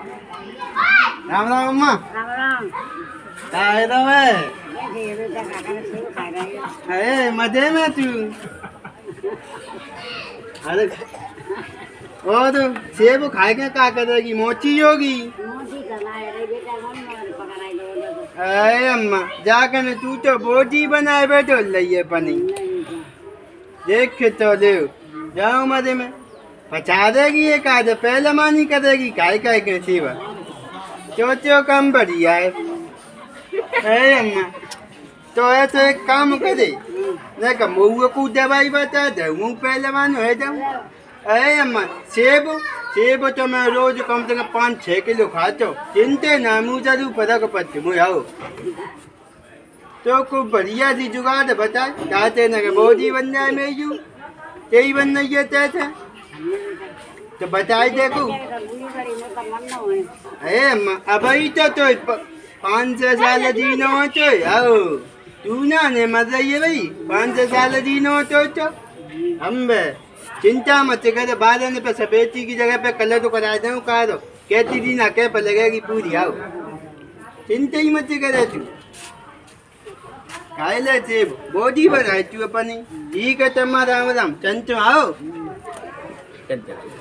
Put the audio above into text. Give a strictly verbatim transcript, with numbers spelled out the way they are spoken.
राम राम अम्मा। राम राम। क्या है तो है? ये देव का काका ने सेव खा रहा है। अरे मजे में तू। अरे ओ तो सेब खाए के क्या करेगी? मोची होगी। मोची करना है रे बेटा, मन में पकड़ा ही लो। अरे अम्मा जाकर तू तो बोटी बनाए बैठो लइए पनी। देख तो ले जाओ मजे में पचा देगी एक आज पहले मानी करेगी काय काय के सेवा चोचो कम बढ़िया है। अरे अम्मा तो ऐसे एक काम करे देखा मुँह को दवाई बता दे मुँह पहले मानो है जाऊँ। अरे अम्मा सेब सेब तो मैं रोज कम से कम पाँच छः किलो खाता हूँ चिंते ना मुँह जरूर फर्क पड़ते मुझे आओ तो खूब बढ़िया सी जुगाड़ बता चाहते ना कि बॉडी बन जाए मेरी यही बन रही है तैसे तो बताए देखो। अरे अम्मा अब ही तो तो पाँच छः साल जीनो हो तो आओ तू ना ने मजा ये भाई पाँच छः साल जीनो हो तो तो हम चिंता मत करे बाद में पे सफेदी की जगह पे कलर तो करा दूँ कहा दो कहती थी ना कह पे लगेगी पूरी आओ चिंता ही मत करे तू खाए ले थे बॉडी बनाए तू अपनी ठीक है तुम्हारा राम राम चंचो आओ।